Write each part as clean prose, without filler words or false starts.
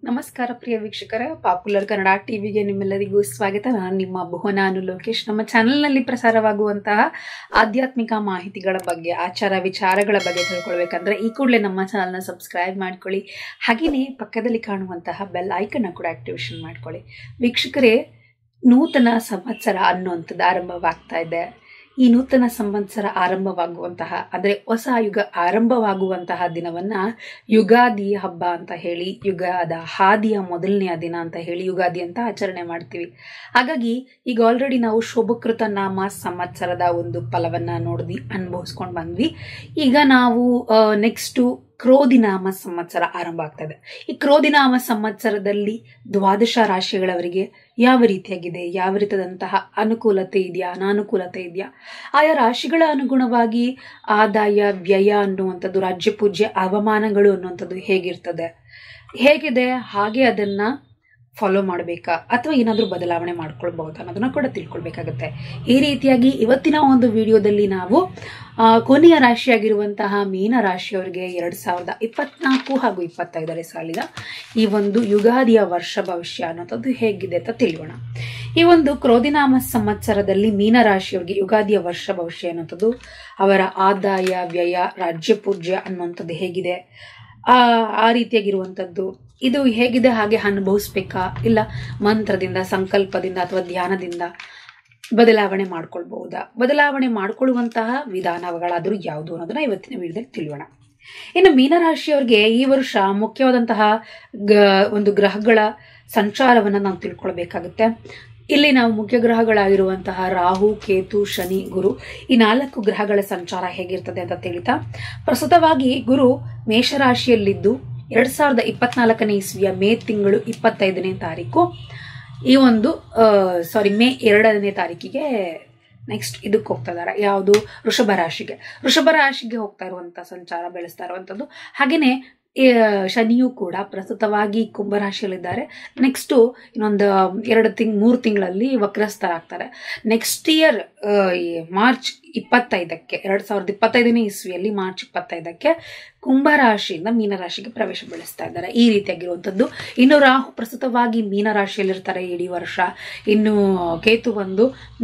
ನಮಸ್ಕಾರ ಪ್ರಿಯ ವೀಕ್ಷಕರೇ, ಪಾಪ್ಯುಲರ್ ಕನ್ನಡ ಟಿವಿಗೆ ನಿಮ್ಮೆಲ್ಲರಿಗೂ ಸ್ವಾಗತ. ನಾನು ನಿಮ್ಮ ಭುವನ ಲೋಕೇಶ್. ನಮ್ಮ ಚಾನೆಲ್ನಲ್ಲಿ ಪ್ರಸಾರವಾಗುವಂತಹ ಆಧ್ಯಾತ್ಮಿಕ ಮಾಹಿತಿಗಳ ಬಗ್ಗೆ, ಆಚಾರ ವಿಚಾರಗಳ ಬಗ್ಗೆ ತಿಳ್ಕೊಳ್ಬೇಕಂದ್ರೆ ಈ ಕೂಡಲೇ ನಮ್ಮ ಚಾನೆಲ್ನ ಸಬ್ಸ್ಕ್ರೈಬ್ ಮಾಡ್ಕೊಳ್ಳಿ. ಹಾಗೆಯೇ ಪಕ್ಕದಲ್ಲಿ ಕಾಣುವಂತಹ ಬೆಲ್ ಐಕನ್ನ ಕೂಡ ಆಕ್ಟಿವೇಶನ್ ಮಾಡ್ಕೊಳ್ಳಿ. ವೀಕ್ಷಕರೇ, ನೂತನ ಸಂವತ್ಸರ ಅನ್ನುವಂಥದ್ದು ಆರಂಭವಾಗ್ತಾ ಇದೆ. ಈ ನೂತನ ಸಂವತ್ಸರ ಆರಂಭವಾಗುವಂತಹ ಅಂದರೆ ಹೊಸ ಯುಗ ಆರಂಭವಾಗುವಂತಹ ದಿನವನ್ನ ಯುಗಾದಿ ಹಬ್ಬ ಅಂತ ಹೇಳಿ, ಯುಗದ ಹಾದಿಯ ಮೊದಲನೆಯ ದಿನ ಅಂತ ಹೇಳಿ ಯುಗಾದಿ ಅಂತ ಆಚರಣೆ ಮಾಡ್ತೀವಿ. ಹಾಗಾಗಿ ಈಗ ಆಲ್ರೆಡಿ ನಾವು ಶೋಭಕೃತ ನಾಮ ಸಂವತ್ಸರದ ಒಂದು ಫಲವನ್ನ ಅನುಭವಿಸ್ಕೊಂಡು ಬಂದ್ವಿ. ಈಗ ನಾವು ನೆಕ್ಸ್ಟು ಕ್ರೋಧಿನಾಮ ಸಂವತ್ಸರ ಆರಂಭ ಆಗ್ತಾ ಇದೆ. ಈ ಕ್ರೋಧಿನಾಮ ಸಂವತ್ಸರದಲ್ಲಿ ದ್ವಾದಶ ರಾಶಿಗಳವರಿಗೆ ಯಾವ ರೀತಿಯಾಗಿದೆ, ಯಾವ ರೀತಿಯಾದಂತಹ ಅನುಕೂಲತೆ ಇದೆಯಾ, ಅನಾನುಕೂಲತೆ ಇದೆಯಾ, ಆಯಾ ರಾಶಿಗಳ ಅನುಗುಣವಾಗಿ ಆದಾಯ ವ್ಯಯ ಅನ್ನುವಂಥದ್ದು, ರಾಜ್ಯ ಪೂಜ್ಯ ಅವಮಾನಗಳು ಅನ್ನುವಂಥದ್ದು ಹೇಗಿದೆ, ಹಾಗೆ ಅದನ್ನ ಫಾಲೋ ಮಾಡಬೇಕಾ ಅಥವಾ ಏನಾದರೂ ಬದಲಾವಣೆ ಮಾಡ್ಕೊಳ್ಬಹುದಾ ಅನ್ನೋದನ್ನ ಕೂಡ ತಿಳ್ಕೊಳ್ಬೇಕಾಗತ್ತೆ. ಈ ರೀತಿಯಾಗಿ ಇವತ್ತಿನ ಒಂದು ವಿಡಿಯೋದಲ್ಲಿ ನಾವು ಕೊನೆಯ ರಾಶಿಯಾಗಿರುವಂತಹ ಮೀನ ರಾಶಿಯವರಿಗೆ 2024 ಹಾಗೂ 25ನೇ ಸಾಲಿನ ಈ ಒಂದು ಯುಗಾದಿಯ ವರ್ಷ ಭವಿಷ್ಯ ಅನ್ನೋಂಥದ್ದು ಹೇಗಿದೆ ಅಂತ ತಿಳಿಯೋಣ. ಈ ಒಂದು ಕ್ರೋಧಿನಾಮ ಸಂವತ್ಸರದಲ್ಲಿ ಮೀನ ರಾಶಿಯವರಿಗೆ ಯುಗಾದಿಯ ವರ್ಷ ಭವಿಷ್ಯ ಅನ್ನೋಂಥದ್ದು, ಅವರ ಆದಾಯ ವ್ಯಯ ರಾಜ್ಯ ಪೂಜ್ಯ ಅನ್ನುವಂಥದ್ದು ಹೇಗಿದೆ, ಆ ರೀತಿಯಾಗಿರುವಂಥದ್ದು ಇದು ಹೇಗಿದೆ, ಹಾಗೆ ಅನುಭವಿಸ್ಬೇಕಾ, ಇಲ್ಲ ಮಂತ್ರದಿಂದ, ಸಂಕಲ್ಪದಿಂದ ಅಥವಾ ಧ್ಯಾನದಿಂದ ಬದಲಾವಣೆ ಮಾಡ್ಕೊಳ್ಬಹುದಾ, ಬದಲಾವಣೆ ಮಾಡ್ಕೊಳ್ಳುವಂತಹ ವಿಧಾನಗಳಾದರೂ ಯಾವುದು ಅನ್ನೋದನ್ನ ಇವತ್ತಿನ ವಿಡಿಯೋದಲ್ಲಿ ತಿಳಿಯೋಣ. ಇನ್ನು ಮೀನರಾಶಿಯವರಿಗೆ ಈ ವರ್ಷ ಮುಖ್ಯವಾದಂತಹ ಒಂದು ಗ್ರಹಗಳ ಸಂಚಾರವನ್ನ ನಾವು ತಿಳ್ಕೊಳ್ಬೇಕಾಗುತ್ತೆ. ಇಲ್ಲಿ ನಾವು ಮುಖ್ಯ ಗ್ರಹಗಳಾಗಿರುವಂತಹ ರಾಹು, ಕೇತು, ಶನಿ, ಗುರು, ಈ 4 ಗ್ರಹಗಳ ಸಂಚಾರ ಹೇಗಿರ್ತದೆ ಅಂತ ತಿಳಿತಾ, ಪ್ರಸ್ತುತವಾಗಿ ಗುರು ಮೇಷರಾಶಿಯಲ್ಲಿದ್ದು 2024ನೇ ಇಸ್ವಿಯ ಮೇ ತಿಂಗಳು 25ನೇ ತಾರೀಕು ಈ ಒಂದು ಮೇ 2ನೇ ತಾರೀಕಿಗೆ ನೆಕ್ಸ್ಟ್ ಇದಕ್ಕೆ ಹೋಗ್ತಾ ಇದಾರೆ. ಯಾವುದು? ವೃಷಭ ರಾಶಿಗೆ ಹೋಗ್ತಾ ಇರುವಂತಹ ಸಂಚಾರ ಬೆಳೆಸ್ತಾ ಇರುವಂತದ್ದು. ಹಾಗೇನೆ ಶನಿಯು ಕೂಡ ಪ್ರಸ್ತುತವಾಗಿ ಕುಂಭರಾಶಿಯಲ್ಲಿದ್ದಾರೆ. ನೆಕ್ಸ್ಟ್ ಇನ್ನೊಂದು 3 ತಿಂಗಳಲ್ಲಿ ವಕ್ರಸ್ಥರಾಗ್ತಾರೆ. ನೆಕ್ಸ್ಟ್ ಇಯರ್ ಮಾರ್ಚ್ 25ಕ್ಕೆ 2025ನೇ ಇಸ್ವಿಯಲ್ಲಿ ಮಾರ್ಚ್ 25ಕ್ಕೆ ಕುಂಭರಾಶಿಯಿಂದ ಮೀನರಾಶಿಗೆ ಪ್ರವೇಶ ಬೆಳೆಸ್ತಾ ಇದ್ದಾರೆ. ಈ ರೀತಿಯಾಗಿರುವಂಥದ್ದು. ಇನ್ನು ರಾಹು ಪ್ರಸ್ತುತವಾಗಿ ಮೀನರಾಶಿಯಲ್ಲಿರ್ತಾರೆ ಇಡೀ ವರ್ಷ. ಇನ್ನು ಕೇತು ಒಂದು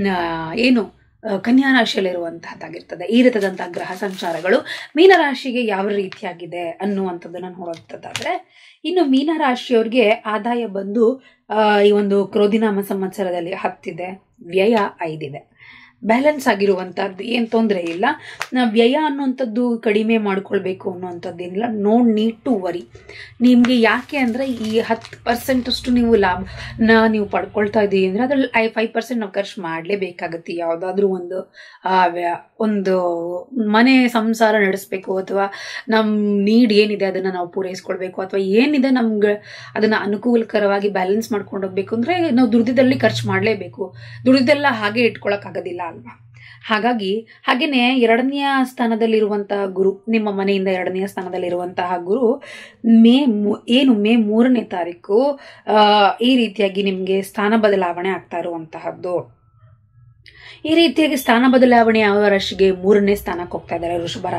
ಕನ್ಯಾ ರಾಶಿಯಲ್ಲಿರುವಂತಹದ್ದಾಗಿರ್ತದೆ. ಈ ರೀತಿಯಾದಂತಹ ಗ್ರಹ ಸಂಚಾರಗಳು ಮೀನರಾಶಿಗೆ ಯಾವ ರೀತಿಯಾಗಿದೆ ಅನ್ನುವಂಥದ್ದನ್ನ ನೋಡುವಂಥದ್ದಾದ್ರೆ, ಇನ್ನು ಮೀನರಾಶಿಯವ್ರಿಗೆ ಆದಾಯ ಬಂದು ಈ ಒಂದು ಕ್ರೋಧಿನಾಮ ಸಂವತ್ಸರದಲ್ಲಿ 10 ಇದೆ, ವ್ಯಯ 5 ಇದೆ. ಬ್ಯಾಲೆನ್ಸ್ ಆಗಿರುವಂತಹದ್ದು, ಏನ್ ತೊಂದರೆ ಇಲ್ಲ. ವ್ಯಯ ಅನ್ನುವಂಥದ್ದು ಕಡಿಮೆ ಮಾಡ್ಕೊಳ್ಬೇಕು ಅನ್ನುವಂಥದ್ದೇನಿಲ್ಲ. No need to worry. ನಿಮ್ಗೆ ಯಾಕೆ ಅಂದ್ರೆ ಈ 10% ಅಷ್ಟು ನೀವು ಲಾಭ ನೀವು ಪಡ್ಕೊಳ್ತಾ ಇದ್ದೀವಿ ಅಂದ್ರೆ ಅದ್ರಲ್ಲಿ 5% ನಾವು ಖರ್ಚು ಮಾಡ್ಲೇಬೇಕಾಗತ್ತೆ. ಯಾವ್ದಾದ್ರು ಒಂದು ಮನೆ ಸಂಸಾರ ನಡೆಸ್ಬೇಕು, ಅಥವಾ ನಮ್ ನೀಡ್ ಏನಿದೆ ಅದನ್ನ ನಾವು ಪೂರೈಸ್ಕೊಳ್ಬೇಕು, ಅಥವಾ ಏನಿದೆ ನಮ್ಗೆ ಅದನ್ನ ಅನುಕೂಲಕರವಾಗಿ ಬ್ಯಾಲೆನ್ಸ್ ಮಾಡ್ಕೊಂಡು ಹೋಗ್ಬೇಕು ಅಂದ್ರೆ ನಾವು ದುಡ್ದಿದ್ದಲ್ಲಿ ಖರ್ಚು ಮಾಡ್ಲೇಬೇಕು. ದುಡ್ದಿದ್ದೆಲ್ಲ ಹಾಗೆ ಇಟ್ಕೊಳಕ್ ಆಗೋದಿಲ್ಲ ಅಲ್ವಾ? ಹಾಗೇನೆ 2ನೇ ಸ್ಥಾನದಲ್ಲಿರುವಂತಹ ಗುರು, ನಿಮ್ಮ ಮನೆಯಿಂದ 2ನೇ ಸ್ಥಾನದಲ್ಲಿರುವಂತಹ ಗುರು ಮೇ 3ನೇ ತಾರೀಕು ಈ ರೀತಿಯಾಗಿ ನಿಮ್ಗೆ ಸ್ಥಾನ ಬದಲಾವಣೆ ಆಗ್ತಾ ಇರುವಂತಹದ್ದು. ಈ ರೀತಿಯಾಗಿ ಸ್ಥಾನ ಬದಲಾವಣೆ ಯಾವ ರಾಶಿಗೆ? 3ನೇ ಸ್ಥಾನಕ್ಕೆ ಹೋಗ್ತಾ ಇದ್ದಾರೆ,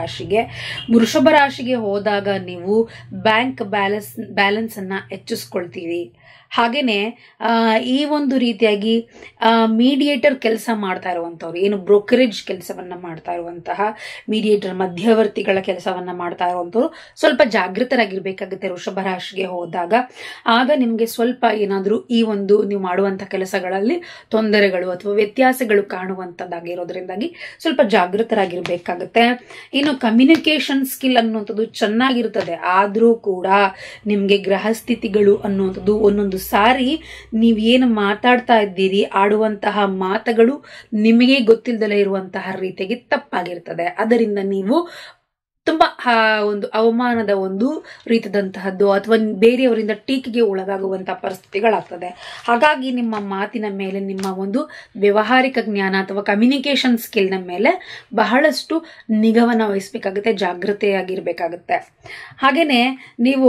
ವೃಷಭ ರಾಶಿಗೆ ಹೋದಾಗ ನೀವು ಬ್ಯಾಂಕ್ ಬ್ಯಾಲೆನ್ಸ್ ಅನ್ನ ಹೆಚ್ಚಿಸ್ಕೊಳ್ತೀವಿ. ಹಾಗೇನೆ ಈ ಒಂದು ರೀತಿಯಾಗಿ ಮೀಡಿಯೇಟರ್ ಕೆಲಸ ಮಾಡ್ತಾ ಇರುವಂತವ್ರು, ಏನು ಬ್ರೋಕರೇಜ್ ಕೆಲಸವನ್ನ ಮಾಡ್ತಾ ಇರುವಂತಹ ಮೀಡಿಯೇಟರ್, ಮಧ್ಯವರ್ತಿಗಳ ಕೆಲಸವನ್ನ ಮಾಡ್ತಾ ಇರುವಂತವ್ರು ಸ್ವಲ್ಪ ಜಾಗೃತರಾಗಿರ್ಬೇಕಾಗುತ್ತೆ ವೃಷಭ ರಾಶಿಗೆ ಹೋದಾಗ. ಆಗ ನಿಮ್ಗೆ ಸ್ವಲ್ಪ ಏನಾದ್ರೂ ಈ ಒಂದು ನೀವು ಮಾಡುವಂತಹ ಕೆಲಸಗಳಲ್ಲಿ ತೊಂದರೆಗಳು ಅಥವಾ ವ್ಯತ್ಯಾಸಗಳು ಕಾಣುವಂತದ್ದಾಗಿರೋದ್ರಿಂದಾಗಿ ಸ್ವಲ್ಪ ಜಾಗೃತರಾಗಿರ್ಬೇಕಾಗುತ್ತೆ. ಇನ್ನು ಕಮ್ಯುನಿಕೇಶನ್ ಸ್ಕಿಲ್ ಅನ್ನುವಂಥದ್ದು ಚೆನ್ನಾಗಿರ್ತದೆ, ಆದ್ರೂ ಕೂಡ ನಿಮ್ಗೆ ಗ್ರಹ ಸ್ಥಿತಿಗಳು ಅನ್ನುವಂಥದ್ದು ಒಂದೊಂದು ಸಾರಿ ನೀವೇನು ಮಾತಾಡ್ತಾ ಇದ್ದೀರಿ, ಆಡುವಂತಹ ಮಾತುಗಳು ನಿಮಗೆ ಗೊತ್ತಿಲ್ಲದಲೇ ಇರುವಂತಹ ರೀತಿಯಾಗಿ ತಪ್ಪಾಗಿರ್ತದೆ. ಅದರಿಂದ ನೀವು ತುಂಬಾ ಒಂದು ಅವಮಾನದ ಒಂದು ರೀತಿಯಾದಂತಹದ್ದು ಅಥವಾ ಬೇರೆಯವರಿಂದ ಟೀಕೆಗೆ ಒಳಗಾಗುವಂತಹ ಪರಿಸ್ಥಿತಿಗಳಾಗ್ತದೆ. ಹಾಗಾಗಿ ನಿಮ್ಮ ಮಾತಿನ ಮೇಲೆ, ನಿಮ್ಮ ಒಂದು ವ್ಯವಹಾರಿಕ ಜ್ಞಾನ ಅಥವಾ ಕಮ್ಯುನಿಕೇಶನ್ ಸ್ಕಿಲ್ನ ಮೇಲೆ ಬಹಳಷ್ಟು ನಿಗಾವನ್ನ ವಹಿಸ್ಬೇಕಾಗುತ್ತೆ, ಜಾಗೃತೆಯಾಗಿರ್ಬೇಕಾಗುತ್ತೆ. ಹಾಗೇನೆ ನೀವು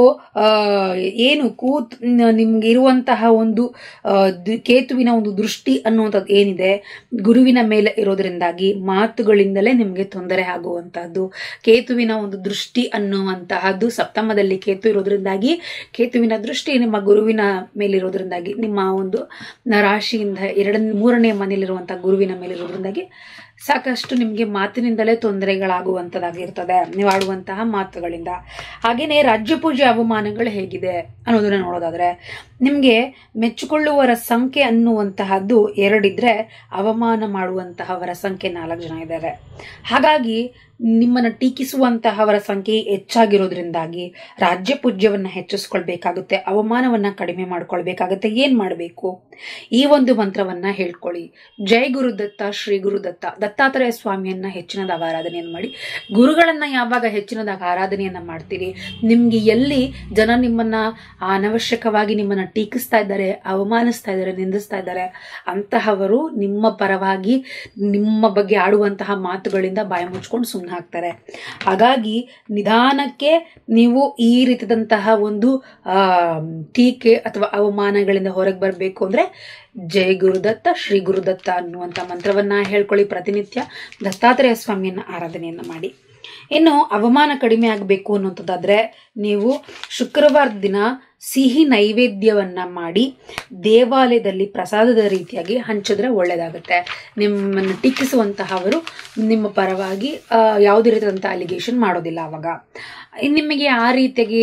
ನಿಮ್ಗೆ ಇರುವಂತಹ ಒಂದು ಕೇತುವಿನ ಒಂದು ದೃಷ್ಟಿ ಅನ್ನುವಂಥದ್ದು ಏನಿದೆ ಗುರುವಿನ ಮೇಲೆ ಇರೋದ್ರಿಂದಾಗಿ ಮಾತುಗಳಿಂದಲೇ ನಿಮ್ಗೆ ತೊಂದರೆ ಆಗುವಂತಹದ್ದು. ಕೇತುವಿನ ಕೇತುವಿನ ಒಂದು ದೃಷ್ಟಿ ಅನ್ನುವಂತಹದ್ದು ಸಪ್ತಮದಲ್ಲಿ ಕೇತು ಇರೋದ್ರಿಂದಾಗಿ, ಕೇತುವಿನ ದೃಷ್ಟಿ ನಿಮ್ಮ ಗುರುವಿನ ಮೇಲಿರೋದ್ರಿಂದಾಗಿ, ನಿಮ್ಮ ಒಂದು ರಾಶಿಯಿಂದ 3ನೇ ಮನೆಯಲ್ಲಿರುವಂತಹ ಗುರುವಿನ ಮೇಲಿರೋದ್ರಿಂದಾಗಿ ಸಾಕಷ್ಟು ನಿಮಗೆ ಮಾತಿನಿಂದಲೇ ತೊಂದರೆಗಳಾಗುವಂಥದ್ದಾಗಿರ್ತದೆ, ನೀವು ಆಡುವಂತಹ ಮಾತುಗಳಿಂದ. ಹಾಗೆಯೇ ರಾಜ್ಯ ಪೂಜೆ ಅವಮಾನಗಳು ಹೇಗಿದೆ ಅನ್ನೋದನ್ನ ನೋಡೋದಾದ್ರೆ, ನಿಮಗೆ ಮೆಚ್ಚಿಕೊಳ್ಳುವವರ ಸಂಖ್ಯೆ ಅನ್ನುವಂತಹದ್ದು 2 ಇದ್ರೆ ಅವಮಾನ ಮಾಡುವಂತಹವರ ಸಂಖ್ಯೆ 4 ಜನ ಇದ್ದಾರೆ. ಹಾಗಾಗಿ ನಿಮ್ಮನ್ನು ಟೀಕಿಸುವಂತಹವರ ಸಂಖ್ಯೆ ಹೆಚ್ಚಾಗಿರೋದ್ರಿಂದಾಗಿ ರಾಜ್ಯ ಪೂಜ್ಯವನ್ನ ಹೆಚ್ಚಿಸ್ಕೊಳ್ಬೇಕಾಗುತ್ತೆ, ಅವಮಾನವನ್ನ ಕಡಿಮೆ ಮಾಡ್ಕೊಳ್ಬೇಕಾಗುತ್ತೆ. ಏನ್ ಮಾಡಬೇಕು? ಈ ಒಂದು ಮಂತ್ರವನ್ನ ಹೇಳ್ಕೊಳ್ಳಿ. ಜೈ ಗುರುದತ್ತ, ಶ್ರೀ ಗುರುದತ್ತ, ದತ್ತಾತ್ರೇಯ ಸ್ವಾಮಿಯನ್ನ ಹೆಚ್ಚಿನದಾಗ ಆರಾಧನೆಯನ್ನು ಮಾಡಿ. ಗುರುಗಳನ್ನ ಯಾವಾಗ ಹೆಚ್ಚಿನದಾಗ ಆರಾಧನೆಯನ್ನ ಮಾಡ್ತೀರಿ, ನಿಮ್ಗೆ ಎಲ್ಲಿ ಜನ ನಿಮ್ಮನ್ನ ಅನವಶ್ಯಕವಾಗಿ ನಿಮ್ಮನ್ನ ಟೀಕಿಸ್ತಾ ಇದ್ದಾರೆ, ಅವಮಾನಿಸ್ತಾ ಇದ್ದಾರೆ, ನಿಂದಿಸ್ತಾ ಇದ್ದಾರೆ, ಅಂತಹವರು ನಿಮ್ಮ ಪರವಾಗಿ ನಿಮ್ಮ ಬಗ್ಗೆ ಆಡುವಂತಹ ಮಾತುಗಳಿಂದ ಬಾಯಿ ಮುಚ್ಕೊಂಡು ಸುಮ್ಮನೆ ಹಾಕ್ತಾರೆ. ಹಾಗಾಗಿ ನಿಧಾನಕ್ಕೆ ನೀವು ಈ ರೀತಿಯಾದಂತಹ ಒಂದು ಟೀಕೆ ಅಥವಾ ಅವಮಾನಗಳಿಂದ ಹೊರಗೆ ಬರಬೇಕು ಅಂದ್ರೆ ಜೈ ಗುರುದತ್ತ, ಶ್ರೀ ಗುರುದತ್ತ ಅನ್ನುವಂಥ ಮಂತ್ರವನ್ನ ಹೇಳ್ಕೊಳ್ಳಿ. ಪ್ರತಿನಿತ್ಯ ದತ್ತಾತ್ರೇಯ ಸ್ವಾಮಿಯನ್ನ ಆರಾಧನೆಯನ್ನ ಮಾಡಿ. ಇನ್ನು ಅವಮಾನ ಕಡಿಮೆ ಆಗಬೇಕು ಅನ್ನುವಂಥದ್ದಾದ್ರೆ, ನೀವು ಶುಕ್ರವಾರ ದಿನ ಸಿಹಿ ನೈವೇದ್ಯವನ್ನ ಮಾಡಿ ದೇವಾಲಯದಲ್ಲಿ ಪ್ರಸಾದದ ರೀತಿಯಾಗಿ ಹಂಚಿದ್ರೆ ಒಳ್ಳೇದಾಗುತ್ತೆ. ನಿಮ್ಮನ್ನು ಟೀಕಿಸುವಂತಹವರು ನಿಮ್ಮ ಪರವಾಗಿ ಯಾವುದೇ ರೀತಿಯಾದಂಥ ಅಲಿಗೇಷನ್ ಮಾಡೋದಿಲ್ಲ. ಅವಾಗ ನಿಮಗೆ ಆ ರೀತಿಯಾಗಿ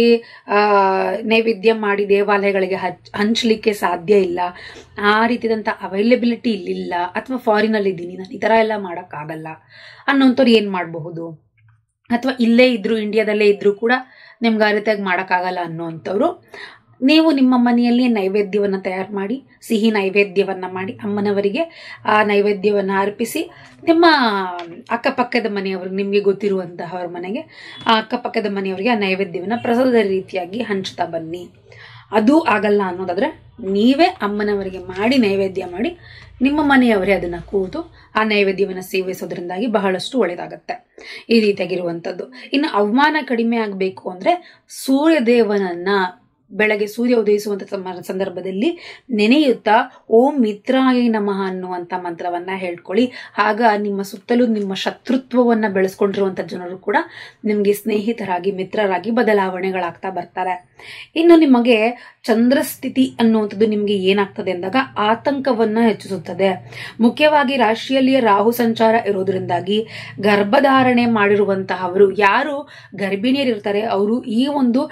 ನೈವೇದ್ಯ ಮಾಡಿ ದೇವಾಲಯಗಳಿಗೆ ಹಂಚಲಿಕ್ಕೆ ಸಾಧ್ಯ ಇಲ್ಲ, ಆ ರೀತಿಯಾದಂಥ ಅವೈಲಬಿಲಿಟಿ ಇಲ್ಲಿಲ್ಲ, ಅಥವಾ ಫಾರಿನಲ್ಲಿ ಇದ್ದೀನಿ ನಾನು, ಈ ಥರ ಎಲ್ಲ ಮಾಡೋಕ್ಕಾಗಲ್ಲ ಅನ್ನೋಂಥವ್ರು ಏನು ಮಾಡಬಹುದು? ಅಥವಾ ಇಲ್ಲೇ ಇದ್ರು, ಇಂಡಿಯಾದಲ್ಲೇ ಇದ್ರು ಕೂಡ ನಿಮ್ಗೆ ಆ ರೀತಿಯಾಗಿ ಮಾಡೋಕ್ಕಾಗಲ್ಲ ಅನ್ನೋವಂಥವ್ರು, ನೀವು ನಿಮ್ಮ ಮನೆಯಲ್ಲಿ ನೈವೇದ್ಯವನ್ನು ತಯಾರು ಮಾಡಿ, ಸಿಹಿ ನೈವೇದ್ಯವನ್ನ ಮಾಡಿ ಅಮ್ಮನವರಿಗೆ ಆ ನೈವೇದ್ಯವನ್ನು ಅರ್ಪಿಸಿ, ನಿಮ್ಮ ಅಕ್ಕಪಕ್ಕದ ಮನೆಯವ್ರಿಗೆ, ನಿಮಗೆ ಗೊತ್ತಿರುವಂತಹವ್ರ ಮನೆಗೆ, ಆ ಅಕ್ಕಪಕ್ಕದ ಮನೆಯವರಿಗೆ ಆ ನೈವೇದ್ಯವನ್ನು ಪ್ರಸಾದದ ರೀತಿಯಾಗಿ ಹಂಚ್ತಾ ಬನ್ನಿ. ಅದು ಆಗಲ್ಲ ಅನ್ನೋದಾದ್ರೆ ನೀವೇ ಅಮ್ಮನವರಿಗೆ ಮಾಡಿ ನೈವೇದ್ಯ ಮಾಡಿ ನಿಮ್ಮ ಮನೆಯವರೇ ಅದನ್ನ ಕೂತು ಆ ನೈವೇದ್ಯವನ್ನು ಸೇವಿಸೋದ್ರಿಂದಾಗಿ ಬಹಳಷ್ಟು ಒಳ್ಳೆಯದಾಗತ್ತೆ. ಈ ರೀತಿಯಾಗಿರುವಂಥದ್ದು. ಇನ್ನು ಅವಮಾನ ಕಡಿಮೆ ಆಗಬೇಕು ಅಂದ್ರೆ ಸೂರ್ಯದೇವನನ್ನ ಬೆಳಗ್ಗೆ ಸೂರ್ಯ ಉದಯಿಸುವಂತ ಸಂದರ್ಭದಲ್ಲಿ ನೆನೆಯುತ್ತಾ ಓಂ ಮಿತ್ರಾಯ ನಮಃ ಅನ್ನುವಂತ ಮಂತ್ರವನ್ನ ಹೇಳ್ಕೊಳ್ಳಿ. ಆಗ ನಿಮ್ಮ ಸುತ್ತಲೂ ನಿಮ್ಮ ಶತ್ರುತ್ವವನ್ನ ಬೆಳೆಸ್ಕೊಂಡಿರುವಂತ ಜನರು ಕೂಡ ನಿಮ್ಗೆ ಸ್ನೇಹಿತರಾಗಿ, ಮಿತ್ರರಾಗಿ ಬದಲಾವಣೆಗಳಾಗ್ತಾ ಬರ್ತಾರೆ. ಇನ್ನು ನಿಮಗೆ ಚಂದ್ರಸ್ಥಿತಿ ಅನ್ನುವಂಥದ್ದು ನಿಮ್ಗೆ ಏನಾಗ್ತದೆ ಅಂದಾಗ ಆತಂಕವನ್ನ ಹೆಚ್ಚಿಸುತ್ತದೆ. ಮುಖ್ಯವಾಗಿ ರಾಶಿಯಲ್ಲಿಯೇ ರಾಹು ಸಂಚಾರ ಇರೋದ್ರಿಂದಾಗಿ ಗರ್ಭಧಾರಣೆ ಮಾಡಿರುವಂತಹವರು, ಯಾರು ಗರ್ಭಿಣಿಯರಿರ್ತಾರೆ ಅವರು ಈ ಒಂದು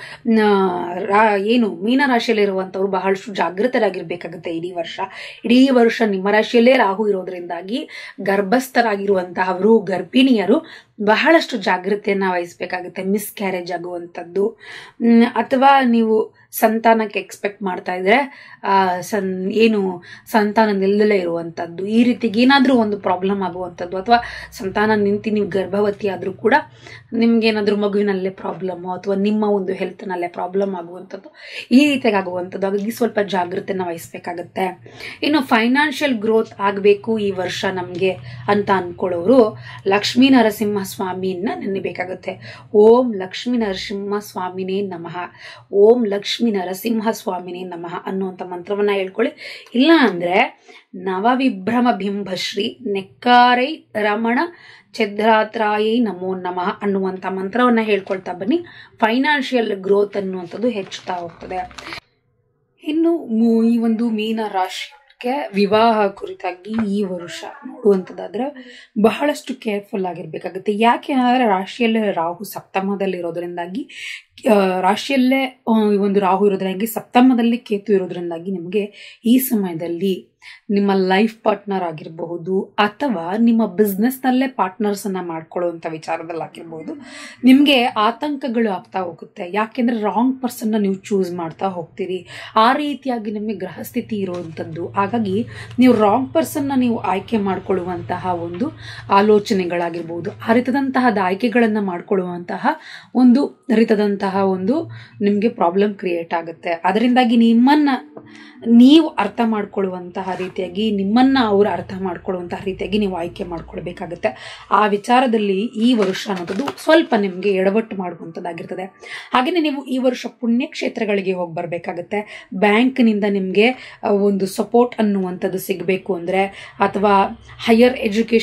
ಏನು ಮೀನ ರಾಶಿಯಲ್ಲಿ ಇರುವಂತವ್ರು ಬಹಳಷ್ಟು ಜಾಗೃತರಾಗಿರ್ಬೇಕಾಗುತ್ತೆ. ಇಡೀ ವರ್ಷ ನಿಮ್ಮ ರಾಶಿಯಲ್ಲೇ ರಾಹು ಇರೋದ್ರಿಂದಾಗಿ ಗರ್ಭಸ್ಥರಾಗಿರುವಂತಹವರು, ಗರ್ಭಿಣಿಯರು ಬಹಳಷ್ಟು ಜಾಗೃತೆಯನ್ನ ವಹಿಸ್ಬೇಕಾಗುತ್ತೆ. ಮಿಸ್ಕ್ಯಾರೇಜ್ ಆಗುವಂಥದ್ದು, ಅಥವಾ ನೀವು ಸಂತಾನಕ್ಕೆ ಎಕ್ಸ್ಪೆಕ್ಟ್ ಮಾಡ್ತಾ ಇದ್ರೆ ಏನು ಸಂತಾನ ನಿಲ್ಲಲೇ ಇರುವಂಥದ್ದು, ಈ ರೀತಿಗೆ ಏನಾದರೂ ಒಂದು ಪ್ರಾಬ್ಲಮ್ ಆಗುವಂಥದ್ದು, ಅಥವಾ ಸಂತಾನ ನಿಂತು ನೀವು ಗರ್ಭವತಿ ಆದರೂ ಕೂಡ ನಿಮ್ಗೇನಾದ್ರೂ ಮಗುವಿನಲ್ಲೇ ಪ್ರಾಬ್ಲಮ್ಮು ಅಥವಾ ನಿಮ್ಮ ಒಂದು ಹೆಲ್ತ್ನಲ್ಲೇ ಪ್ರಾಬ್ಲಮ್ ಆಗುವಂಥದ್ದು, ಈ ರೀತಿಯಾಗಿ ಆಗುವಂಥದ್ದು. ಹಾಗಾಗಿ ಸ್ವಲ್ಪ ಜಾಗೃತೆನ ವಹಿಸ್ಬೇಕಾಗತ್ತೆ. ಇನ್ನು ಫೈನಾನ್ಷಿಯಲ್ ಗ್ರೋತ್ ಆಗಬೇಕು ಈ ವರ್ಷ ನಮಗೆ ಅಂತ ಅನ್ಕೊಳ್ಳೋರು ಲಕ್ಷ್ಮೀ ನರಸಿಂಹ ಸ್ವಾಮಿಯನ್ನ ನೆನಬೇಕಾಗುತ್ತೆ. ಓಂ ಲಕ್ಷ್ಮೀ ನರಸಿಂಹ ಸ್ವಾಮಿನೇ ನಮಃ, ಓಂ ಲಕ್ಷ್ಮೀ ನರಸಿಂಹ ಸ್ವಾಮಿನೇ ನಮಃ ಅನ್ನುವಂಥ ಮಂತ್ರವನ್ನ ಹೇಳ್ಕೊಳ್ಳಿ. ಇಲ್ಲ ಅಂದ್ರೆ ನವವಿಭ್ರಮ ಬಿಂಬಶ್ರೀ ನೆಕ್ಕಾರೈ ರಮಣ ಛದ್ರಾತ್ರಾಯೈ ನಮೋ ನಮಃ ಅನ್ನುವಂಥ ಮಂತ್ರವನ್ನ ಹೇಳ್ಕೊಳ್ತಾ ಬನ್ನಿ. ಫೈನಾನ್ಷಿಯಲ್ ಗ್ರೋತ್ ಅನ್ನುವಂಥದ್ದು ಹೆಚ್ಚುತ್ತಾ ಹೋಗ್ತದೆ. ಇನ್ನು ಈ ಒಂದು ಮೀನ ರಾಶಿ ವಿವಾಹ ಕುರಿತಾಗಿ ಈ ವರ್ಷ ನೋಡುವಂಥದ್ದಾದ್ರೆ ಬಹಳಷ್ಟು ಕೇರ್ಫುಲ್ ಆಗಿರ್ಬೇಕಾಗುತ್ತೆ. ಯಾಕೆ ಅಂದರೆ ರಾಶಿಯಲ್ಲೇ ರಾಹು ಸಪ್ತಮದಲ್ಲಿ ಇರೋದ್ರಿಂದಾಗಿ, ರಾಶಿಯಲ್ಲೇ ಒಂದು ರಾಹು ಇರೋದ್ರಿಂದಾಗಿ, ಸಪ್ತಮದಲ್ಲಿ ಕೇತು ಇರೋದ್ರಿಂದಾಗಿ ನಿಮಗೆ ಈ ಸಮಯದಲ್ಲಿ ನಿಮ್ಮ ಲೈಫ್ ಪಾರ್ಟ್ನರ್ ಆಗಿರಬಹುದು ಅಥವಾ ನಿಮ್ಮ ಬಿಸ್ನೆಸ್ನಲ್ಲೇ ಪಾರ್ಟ್ನರ್ಸ್ ಅನ್ನ ಮಾಡ್ಕೊಳ್ಳುವಂಥ ವಿಚಾರದಲ್ಲಿ ಆಗಿರ್ಬಹುದು, ನಿಮಗೆ ಆತಂಕಗಳು ಆಗ್ತಾ ಹೋಗುತ್ತೆ. ಯಾಕೆಂದ್ರೆ ರಾಂಗ್ ಪರ್ಸನ್ನ ನೀವು ಚೂಸ್ ಮಾಡ್ತಾ ಹೋಗ್ತೀರಿ. ಆ ರೀತಿಯಾಗಿ ನಿಮಗೆ ಗ್ರಹಸ್ಥಿತಿ ಇರುವಂಥದ್ದು. ಹಾಗಾಗಿ ನೀವು ರಾಂಗ್ ಪರ್ಸನ್ನ ನೀವು ಆಯ್ಕೆ ಮಾಡ್ಕೊಳ್ಳುವಂತಹ ಒಂದು ಆಲೋಚನೆಗಳಾಗಿರ್ಬಹುದು, ಆ ರೀತಿಯಾದಂತಹ ಆಯ್ಕೆಗಳನ್ನ ಮಾಡ್ಕೊಳ್ಳುವಂತಹ ಒಂದು ರೀತಿಯಾದಂತಹ ಒಂದು ನಿಮಗೆ ಪ್ರಾಬ್ಲಮ್ ಕ್ರಿಯೇಟ್ ಆಗುತ್ತೆ. ಅದರಿಂದಾಗಿ ನಿಮ್ಮನ್ನ ನೀವು ಅರ್ಥ ಮಾಡ್ಕೊಳ್ಳುವಂತಹ ರೀತಿಯಾಗಿ, ನಿಮ್ಮನ್ನು ಅವರು ಅರ್ಥ ಮಾಡ್ಕೊಳ್ಳುವಂತಹ ರೀತಿಯಾಗಿ ನೀವು ಆಯ್ಕೆ ಮಾಡ್ಕೊಳ್ಬೇಕಾಗುತ್ತೆ. ಆ ವಿಚಾರದಲ್ಲಿ ಈ ವರ್ಷ ಅನ್ನೋದು ಸ್ವಲ್ಪ ನಿಮಗೆ ಎಡವಟ್ಟು ಮಾಡುವಂಥದ್ದಾಗಿರ್ತದೆ. ಹಾಗೆಯೇ ನೀವು ಈ ವರ್ಷ ಪುಣ್ಯಕ್ಷೇತ್ರಗಳಿಗೆ ಹೋಗಿ ಬರಬೇಕಾಗುತ್ತೆ. ಬ್ಯಾಂಕ್ನಿಂದ ನಿಮಗೆ ಒಂದು ಸಪೋರ್ಟ್ ಅನ್ನುವಂಥದ್ದು ಸಿಗಬೇಕು ಅಂದರೆ, ಅಥವಾ ಹೈಯರ್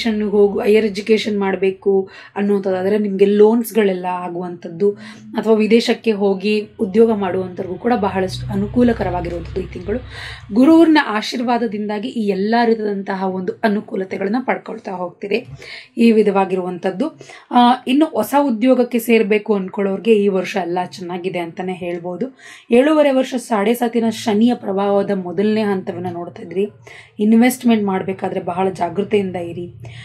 ಎಜುಕೇಷನ್ ಮಾಡಬೇಕು ಅನ್ನುವಂಥದ್ದಾದರೆ ನಿಮಗೆ ಲೋನ್ಸ್ಗಳೆಲ್ಲ ಆಗುವಂಥದ್ದು, ಅಥವಾ ವಿದೇಶಕ್ಕೆ ಹೋಗಿ ಉದ್ಯೋಗ ಮಾಡುವಂಥವ್ರಿಗೂ ಕೂಡ ಬಹಳಷ್ಟು ಅನುಕೂಲಕರವಾಗಿರುವಂಥದ್ದು ಈ ತಿಂಗಳು. ಗುರುವಿನ ಆಶೀರ್ವಾದದಿಂದಾಗಿ ಈ ಎಲ್ಲ ರೀತಿಯಾದಂತಹ ಒಂದು ಅನುಕೂಲತೆಗಳನ್ನ ಪಡ್ಕೊಳ್ತಾ ಹೋಗ್ತೀರಿ. ಈ ವಿಧವಾಗಿರುವಂಥದ್ದು. ಇನ್ನು ಹೊಸ ಉದ್ಯೋಗಕ್ಕೆ ಸೇರಬೇಕು ಅಂದ್ಕೊಳ್ಳೋರಿಗೆ ಈ ವರ್ಷ ಎಲ್ಲ ಚೆನ್ನಾಗಿದೆ ಅಂತಾನೆ ಹೇಳ್ಬೋದು. 7.5 ವರ್ಷ ಸಾಡೆ ಸಾತಿನ ಶನಿಯ ಪ್ರಭಾವದ ಮೊದಲನೇ ಹಂತವನ್ನು ನೋಡ್ತಾ ಇದ್ರಿ. ಇನ್ವೆಸ್ಟ್ಮೆಂಟ್ ಮಾಡಬೇಕಾದ್ರೆ ಬಹಳ ಜಾಗೃತೆಯಿಂದ ಇರಿ.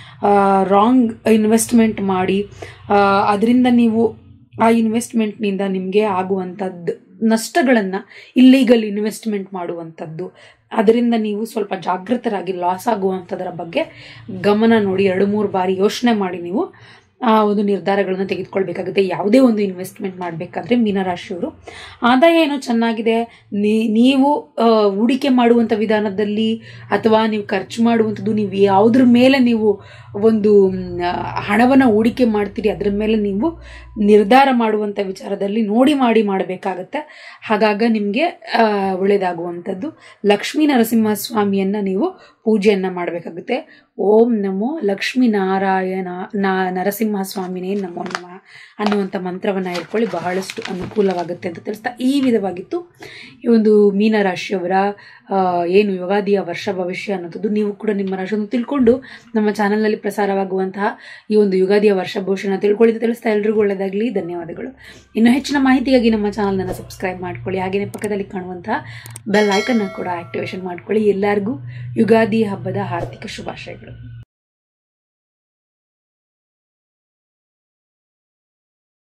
ರಾಂಗ್ ಇನ್ವೆಸ್ಟ್ಮೆಂಟ್ ಮಾಡಿ ಅದರಿಂದ ನೀವು ಆ ಇನ್ವೆಸ್ಟ್ಮೆಂಟ್ನಿಂದ ನಿಮಗೆ ಆಗುವಂಥದ್ದು ನಷ್ಟಗಳನ್ನು, ಇಲ್ಲೀಗಲ್ ಇನ್ವೆಸ್ಟ್ಮೆಂಟ್ ಮಾಡುವಂಥದ್ದು, ಅದರಿಂದ ನೀವು ಸ್ವಲ್ಪ ಜಾಗೃತರಾಗಿ ಲಾಸ್ ಆಗುವಂಥದ್ರ ಬಗ್ಗೆ ಗಮನ ನೋಡಿ 2-3 ಬಾರಿ ಯೋಚನೆ ಮಾಡಿ ನೀವು ಆ ಒಂದು ನಿರ್ಧಾರಗಳನ್ನು ತೆಗೆದುಕೊಳ್ಬೇಕಾಗುತ್ತೆ. ಯಾವುದೇ ಒಂದು ಇನ್ವೆಸ್ಟ್ಮೆಂಟ್ ಮಾಡಬೇಕಾದ್ರೆ ಮೀನರಾಶಿಯವರು ಆದಾಯ ಏನೋ ಚೆನ್ನಾಗಿದೆ, ನೀವು ಹೂಡಿಕೆ ಮಾಡುವಂಥ ವಿಧಾನದಲ್ಲಿ ಅಥವಾ ನೀವು ಖರ್ಚು ಮಾಡುವಂಥದ್ದು, ನೀವು ಯಾವುದ್ರ ಮೇಲೆ ನೀವು ಒಂದು ಹಣವನ್ನು ಹೂಡಿಕೆ ಮಾಡ್ತೀರಿ ಅದರ ಮೇಲೆ ನೀವು ನಿರ್ಧಾರ ಮಾಡುವಂಥ ವಿಚಾರದಲ್ಲಿ ನೋಡಿ ಮಾಡಬೇಕಾಗತ್ತೆ. ಹಾಗಾಗ ನಿಮಗೆ ಒಳ್ಳೆಯದಾಗುವಂಥದ್ದು. ಲಕ್ಷ್ಮೀ ನರಸಿಂಹಸ್ವಾಮಿಯನ್ನು ನೀವು ಪೂಜೆಯನ್ನು ಮಾಡಬೇಕಾಗುತ್ತೆ. ಓಂ ನಮೋ ಲಕ್ಷ್ಮೀ ನಾರಾಯಣ ನರಸಿಂಹಸ್ವಾಮಿನೇ ನಮೋ ನಮಃ ಅನ್ನುವಂಥ ಮಂತ್ರವನ್ನು ಹೇಳ್ಕೊಳ್ಳಿ, ಬಹಳಷ್ಟು ಅನುಕೂಲವಾಗುತ್ತೆ ಅಂತ ತಿಳಿಸ್ತಾ ಈ ವಿಧವಾಗಿತ್ತು ಈ ಒಂದು ಮೀನರಾಶಿಯವರ ಏನು ಯುಗಾದಿಯ ವರ್ಷ ಭವಿಷ್ಯ ಅನ್ನೋದು. ನೀವು ಕೂಡ ನಿಮ್ಮ ರಾಶಿಯನ್ನು ತಿಳ್ಕೊಂಡು ನಮ್ಮ ಚಾನಲ್ನಲ್ಲಿ ಪ್ರಸಾರವಾಗುವಂತಹ ಈ ಒಂದು ಯುಗಾದಿಯ ವರ್ಷ ಭವಿಷ್ಯನ ತಿಳ್ಕೊಳ್ಳಿ ತಿಳಿಸ್ತಾ ಎಲ್ರಿಗೂ ಒಳ್ಳೆಯದಾಗಲಿ. ಧನ್ಯವಾದಗಳು. ಇನ್ನು ಹೆಚ್ಚಿನ ಮಾಹಿತಿಗಾಗಿ ನಮ್ಮ ಚಾನಲನ್ನು ಸಬ್ಸ್ಕ್ರೈಬ್ ಮಾಡ್ಕೊಳ್ಳಿ. ಹಾಗೆಯೇ ಪಕ್ಕದಲ್ಲಿ ಕಾಣುವಂತಹ ಬೆಲ್ ಐಕನ್ನ ಕೂಡ ಆಕ್ಟಿವೇಶನ್ ಮಾಡ್ಕೊಳ್ಳಿ. ಎಲ್ಲರಿಗೂ ಯುಗಾದಿ ಹಬ್ಬದ ಹಾರ್ದಿಕ ಶುಭಾಶಯಗಳು.